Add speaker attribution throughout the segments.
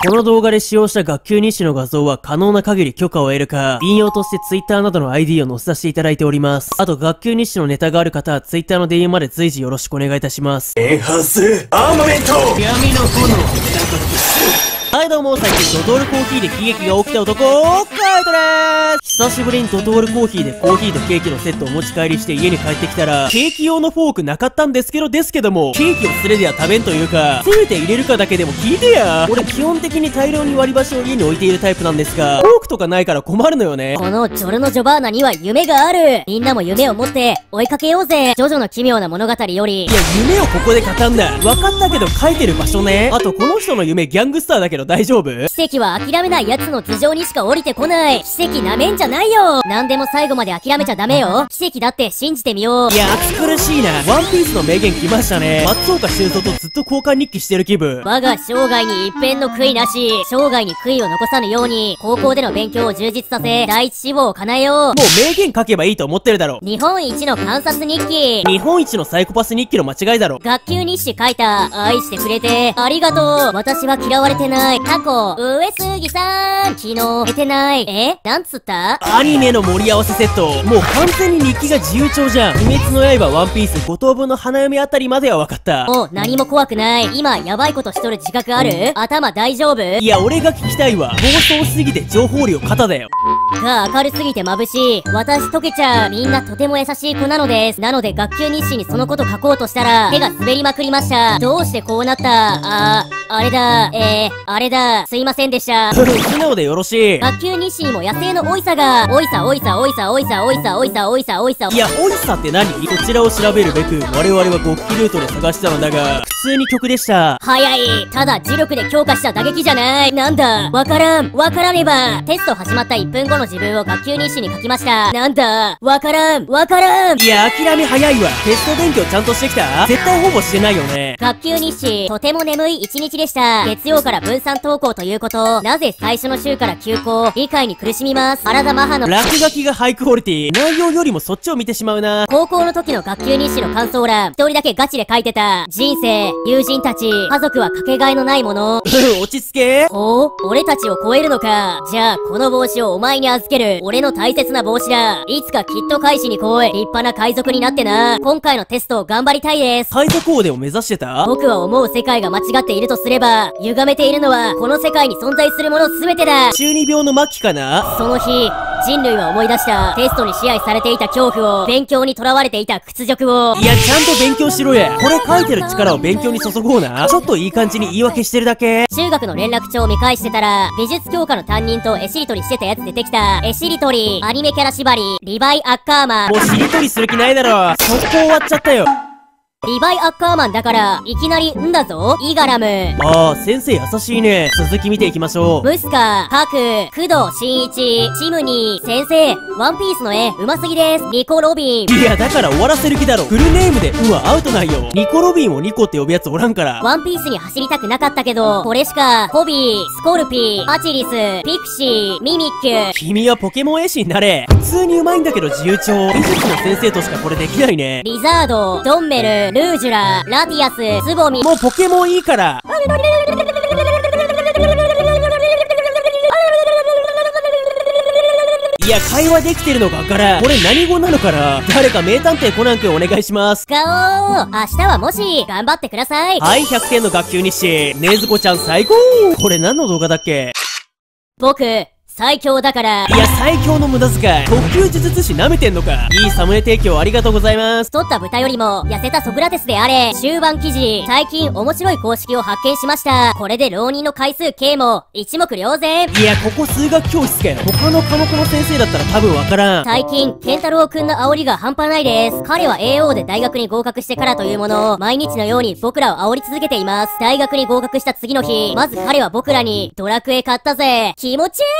Speaker 1: この動画で使用した学級日誌の画像は可能な限り許可を得るか、引用として Twitter などの ID を載せさせていただいております。あと学級日誌のネタがある方は Twitter の DM まで随時よろしくお願いいたします。
Speaker 2: エンハンスアーマメント
Speaker 1: 闇の炎はいどうも、最近ドトールコーヒーで悲劇が起きた男、カイトでーす。久しぶりにドトールコーヒーでコーヒーとケーキのセットを持ち帰りして家に帰ってきたら、ケーキ用のフォークなかったんですけども、ケーキを素手では食べんというか、せめて入れるかだけでも聞いてや。俺基本的に大量に割り箸を家に置いているタイプなんですが、フォークとかないから困るのよね。
Speaker 3: このジョルノ・ジョバーナには夢がある。みんなも夢を持って追いかけようぜ。ジョジョの奇妙な物語より。
Speaker 1: いや、夢をここで語んな。分かったけど書いてる場所ね。あとこの人の夢ギャングスターだけど大丈夫？
Speaker 3: 奇跡は諦めない奴の頭上にしか降りてこない。奇跡なめんじゃないよ。何でも最後まで諦めちゃダメよ。奇跡だって信じてみよう。
Speaker 1: いや、暑苦しいな。ワンピースの名言来ましたね。松岡修造とずっと交換日記してる気分。
Speaker 3: 我が生涯に一片の悔いなし。生涯に悔いを残さぬように、高校での勉強を充実させ、第一志望を叶えよう。
Speaker 1: もう名言書けばいいと思ってるだろ。
Speaker 3: 日本一の観察日記。
Speaker 1: 日本一のサイコパス日記の間違いだろ。
Speaker 3: 学級日誌書いた。愛してくれて、ありがとう。私は嫌われてない。過去、上杉さん。昨日、寝てない。なんつった？
Speaker 1: アニメの盛り合わせセット。もう完全に日記が自由帳じゃん。鬼滅の刃、ワンピース、五等分の花嫁あたりまでは分かった。
Speaker 3: もう何も怖くない。今、やばいことしとる自覚ある？頭大丈夫？
Speaker 1: いや、俺が聞きたいわ。暴走すぎて情報量肩だよ。
Speaker 3: が明るすぎて眩しい。私溶けちゃう。みんなとても優しい子なのです。なので学級日誌にそのこと書こうとしたら、手が滑りまくりました。どうしてこうなった？あれだ。あれだ。すいませんでした。
Speaker 1: 素直でよろしい。
Speaker 3: 学級日誌にも野生のおいさが。おいさおいさおいさおいさおいさおいさおいさおいさ。
Speaker 1: いや、おいさって何？こちらを調べるべく、我々は極秘ルートで探したのだが、普通に曲でした。
Speaker 3: 早い。ただ磁力で強化した打撃じゃない。なんだ。わからねば。テスト始まった1分後の自分を学級日誌に書きました。なんだ。わからん。いや、
Speaker 1: 諦め早いわ。テスト勉強ちゃんとしてきた？絶対ほぼしてないよね。
Speaker 3: 学級日誌、とても眠い一日でした。月曜から分散登校ということ。なぜ最初の週から休校？理解に苦しみます。体マハの
Speaker 1: 落書きがハイクオリティ。内容よりもそっちを見てしまうな。
Speaker 3: 高校の時の学級日誌の感想欄、一人だけガチで書いてた。人生、友人たち、家族はかけがえのないもの。
Speaker 1: 落ち着け。
Speaker 3: 俺たちを超えるのか。じゃあ、この帽子をお前に預ける。俺の大切な帽子だ。いつかきっと返しに来い。立派な海賊になってな。今回のテストを頑張りたいです。
Speaker 1: 海賊王でを目指してた？
Speaker 3: 僕は思う世界が間違っているとすれば、歪めているのは、この世界に存在するもの全てだ。
Speaker 1: 中二病の末期かな？
Speaker 3: その日、人類は思い出した。テストに支配されていた恐怖を、勉強に囚われていた屈辱を。
Speaker 1: いや、ちゃんと勉強しろや。これ書いてる力を勉強に注ごうな。ちょっといい感じに言い訳してるだけ。
Speaker 3: 中学の連絡帳を見返してたら、美術教科の担任と絵しりとりしてたやつ出てきた。絵しりとり、アニメキャラ縛り、リヴァイ・アッカーマン。
Speaker 1: もうしりとりする気ないだろ。速攻終わっちゃったよ。
Speaker 3: リヴァイ・アッカーマンだから、いきなり、んだぞ、イガラム。
Speaker 1: ああ、先生優しいね。続き見ていきましょう。
Speaker 3: ムスカ、カク、工藤新一、チムニー、先生、ワンピースの絵、うますぎです。ニコ・ロビン。
Speaker 1: いや、だから終わらせる気だろ。フルネームで、はアウトないよ。ニコ・ロビンをニコって呼ぶやつおらんから。
Speaker 3: ワンピースに走りたくなかったけど、これしか、ホビー、スコルピー、アチリス、ピクシー、ミミック。
Speaker 1: 君はポケモン絵師になれ。普通に上手いんだけど自由帳。美術の先生としかこれできないね。
Speaker 3: リザード、ドンメル、ルージュラ、ラティアス、つぼみ。
Speaker 1: もうポケモンいいから。いや、会話できてるのかから。これ何語なのかな？誰か名探偵コナン君お願いします。
Speaker 3: 明日はもし、頑張ってください。
Speaker 1: はい、100点の学級日誌。ねずこちゃん最高。これ何の動画だっけ？
Speaker 3: 僕、最強だから。
Speaker 1: いや、最強の無駄遣い。特級呪術師舐めてんのか。いいサムネ提供ありがとうございます。
Speaker 3: 太った豚よりも痩せたソクラテスであれ。終盤記事。最近面白い公式を発見しました。これで浪人の回数計も一目瞭然。
Speaker 1: いや、ここ数学教室かよ。他の科目の先生だったら多分わからん。
Speaker 3: 最近、健太郎くんの煽りが半端ないです。彼は AO で大学に合格してからというものを、毎日のように僕らを煽り続けています。大学に合格した次の日、まず彼は僕らに、ドラクエ買ったぜ。気持ちいい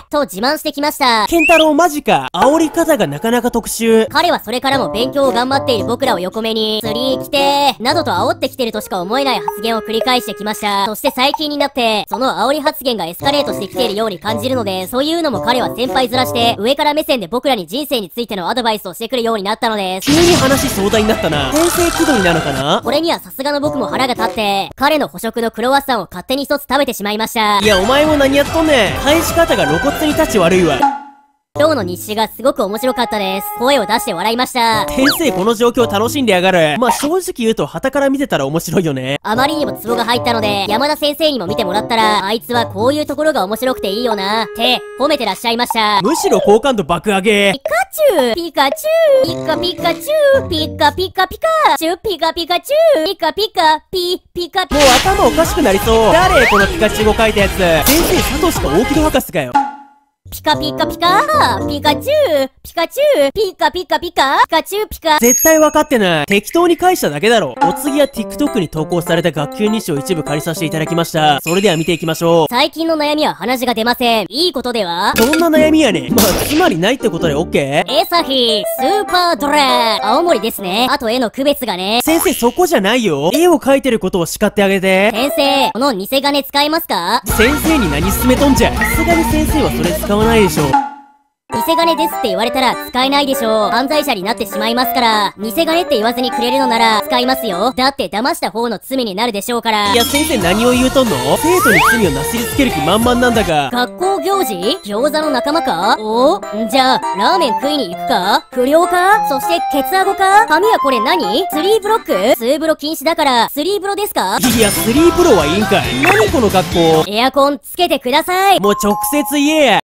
Speaker 3: と自慢してきました。
Speaker 1: ケンタロウマジか。煽り方がなかなか特殊。
Speaker 3: 彼はそれからも勉強を頑張っている僕らを横目に、釣り来てー、などと煽ってきてるとしか思えない発言を繰り返してきました。そして最近になって、その煽り発言がエスカレートしてきているように感じるので、そういうのも彼は先輩ずらして、上から目線で僕らに人生についてのアドバイスをしてくるようになったのです。
Speaker 1: 急に話壮大になったな。先生気取りなのかな。
Speaker 3: これにはさすがの僕も腹が立って、彼の捕食のクロワッサンを勝手に一つ食べてしまいました。
Speaker 1: いや、お前も何やっとんねん。返し方が露骨に立ち悪いわ。
Speaker 3: 今日の日誌がすごく面白かったです。声を出して笑いました。
Speaker 1: 先生この状況楽しんでやがる。まあ、正直言うと旗から見てたら面白いよね。
Speaker 3: あまりにもツボが入ったので、山田先生にも見てもらったら、あいつはこういうところが面白くていいよな、って褒めてらっしゃいました。
Speaker 1: むしろ好感度爆上げ。
Speaker 3: ピカチュウピカチュウピカピカチュウピカピカピカチュウピカピカチュウピカピカピピカピ
Speaker 1: もう頭おかしくなりそう。誰このピカチュウを書いたやつ。先生サトシか大木戸博士かよ。
Speaker 3: ピカピカピカピカチュウピカチュウピカピカピカピカチュウピカ。
Speaker 1: 絶対分かってない。適当に返しただけだろ。お次は TikTok に投稿された学級日誌を一部借りさせていただきました。それでは見ていきましょう。
Speaker 3: 最近の悩みは鼻血が出ません。いいことでは？
Speaker 1: どんな悩みやねん。まあ、つまりないってことで OK？
Speaker 3: エサヒスーパードラー青森ですね。あと絵の区別がね。
Speaker 1: 先生そこじゃないよ。絵を描いてることを叱ってあげて。
Speaker 3: 先生、この偽金使いますか？
Speaker 1: 先生に何勧めとんじゃ。さすがに先生はそれ使わないでしょ。
Speaker 3: 偽金ですって言われたら使えないでしょう。犯罪者になってしまいますから。偽金って言わずにくれるのなら使いますよ。だって騙した方の罪になるでしょうから。
Speaker 1: いや先生何を言うとんの。生徒に罪をなすりつける気満々なんだが。
Speaker 3: 学校行事？餃子の仲間か？お？じゃあ、ラーメン食いに行くか？不良か？そしてケツアゴか？髪はこれ何？スリーブロック？ツーブロ禁止だからスリーブロですか？
Speaker 1: いやスリープロはいいんかい。何この学校。
Speaker 3: エアコンつけてください。
Speaker 1: もう直接言えや。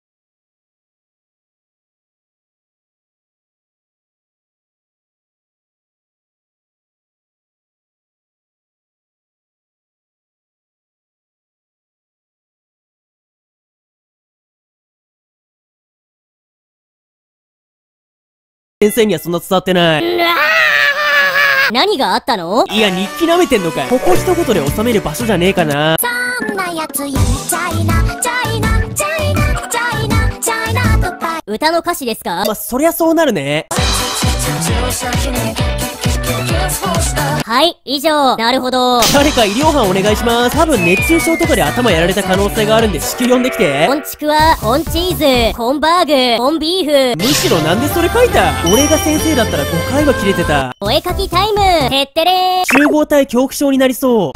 Speaker 1: 先生にはそんな伝わってない。
Speaker 3: 何があったの？
Speaker 1: いや日記舐めてんのかい。ここ一言で収める場所じゃねえかな。
Speaker 4: そんなやついチャイナチャイナチャイナチャイナチャイナとか。
Speaker 3: 歌の歌詞ですか？
Speaker 1: まあ、そりゃそうなるね。
Speaker 3: はい、以上。なるほど。
Speaker 1: 誰か医療班お願いします。多分熱中症とかで頭やられた可能性があるんで至急呼んできて。
Speaker 3: コンチクワ、コンチーズ、コンバーグ、コンビーフ。
Speaker 1: むしろなんでそれ書いた。俺が先生だったら5回は切れてた。
Speaker 3: お絵かきタイム。てってれー。
Speaker 1: 集合体恐怖症になりそう。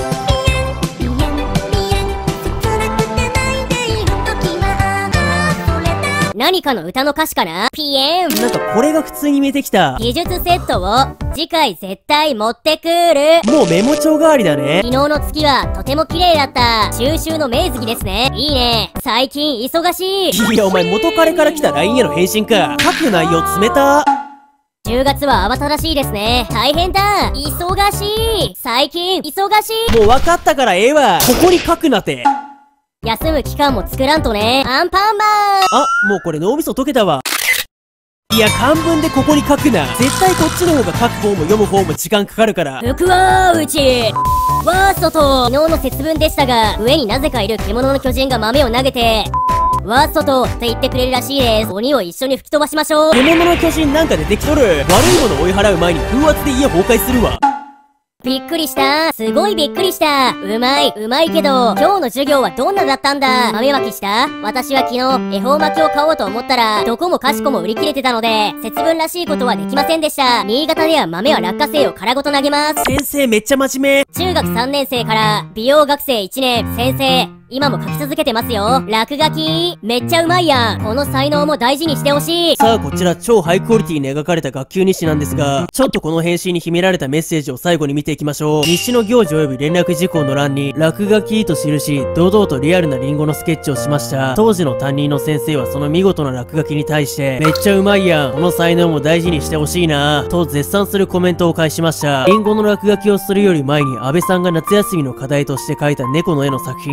Speaker 3: 何かの歌の歌詞かな？ピエン。
Speaker 1: なんかこれが普通に見えてきた。
Speaker 3: 技術セットを次回絶対持ってくる。
Speaker 1: もうメモ帳代わりだね。
Speaker 3: 昨日の月はとても綺麗だった。収集の名月ですね。いいね。最近忙しい。
Speaker 1: いやお前元彼から来た LINE への返信か。書く内容冷た。
Speaker 3: 10月は慌ただしいですね。大変だ。忙しい。最近忙しい。
Speaker 1: もう分かったからええわ。ここに書くなて。
Speaker 3: 休む期間も作らんとね。アンパンマン。
Speaker 1: あ、もうこれ脳みそ溶けたわ。いや漢文でここに書くな。絶対こっちの方が書く方も読む方も時間かかるから。
Speaker 3: 福は内ワーストと昨日の節分でしたが、上になぜかいる獣の巨人が豆を投げてワーストとって言ってくれるらしいです。鬼を一緒に吹き飛ばしましょう。
Speaker 1: 獣の巨人なんか出てきとる。悪いもの追い払う前に風圧で家崩壊するわ。
Speaker 3: びっくりした。すごいびっくりした。うまいけど、今日の授業はどんなだったんだ？豆まきした？私は昨日、恵方巻きを買おうと思ったら、どこもかしこも売り切れてたので、節分らしいことはできませんでした。新潟では豆は落花生を殻ごと投げます。
Speaker 1: 先生めっちゃ真面目。
Speaker 3: 中学3年生から、美容学生1年、先生。今も書き続けてますよ。落書きめっちゃうまいやん。この才能も大事にしてほしい。
Speaker 1: さあこちら超ハイクオリティに描かれた学級日誌なんですが、ちょっとこの返信に秘められたメッセージを最後に見ていきましょう。日誌の行事及び連絡事項の欄に落書きと記し、堂々とリアルなリンゴのスケッチをしました。当時の担任の先生はその見事な落書きに対して、めっちゃうまいやん。この才能も大事にしてほしいなと絶賛するコメントを返しました。リンゴの落書きをするより前に安倍さんが夏休みの課題として描いた猫の絵の作品が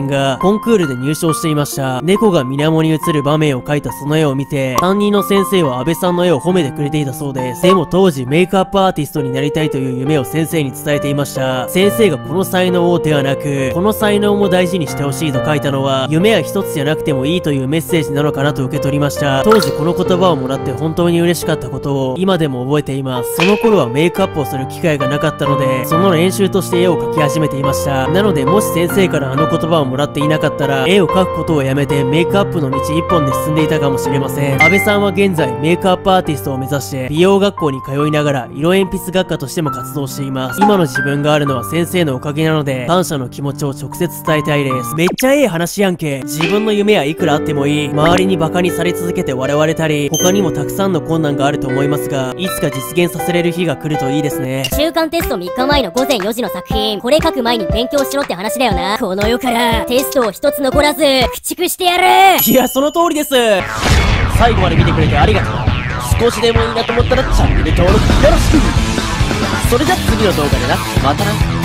Speaker 1: コンクールで入賞していました。猫が水面に映る場面を描いたその絵を見て、担任の先生は安倍さんの絵を褒めてくれていたそうです。でも当時メイクアップアーティストになりたいという夢を先生に伝えていました。先生がこの才能をではなく、この才能も大事にしてほしいと書いたのは、夢は一つじゃなくてもいいというメッセージなのかなと受け取りました。当時この言葉をもらって本当に嬉しかったことを今でも覚えています。その頃はメイクアップをする機会がなかったので、その練習として絵を描き始めていました。なのでもし先生からあの言葉をもらっていなかったら、絵を描くことをやめてメイクアップの道一本で進んでいたかもしれません。安倍さんは現在メイクアップアーティストを目指して美容学校に通いながら色鉛筆学科としても活動しています。今の自分があるのは先生のおかげなので、感謝の気持ちを直接伝えたいです。めっちゃええ話やんけ。自分の夢はいくらあってもいい。周りにバカにされ続けて笑われたり、他にもたくさんの困難があると思いますが、いつか実現させれる日が来るといいですね。
Speaker 3: 中間テスト3日前の午前4時の作品、これ書く前に勉強しろって話だよな。この世からテストを一つ残らず駆逐してやる。
Speaker 1: いや、その通りです。最後まで見てくれてありがとう。少しでもいいなと思ったらチャンネル登録よろしく。それじゃ次の動画でな。またな。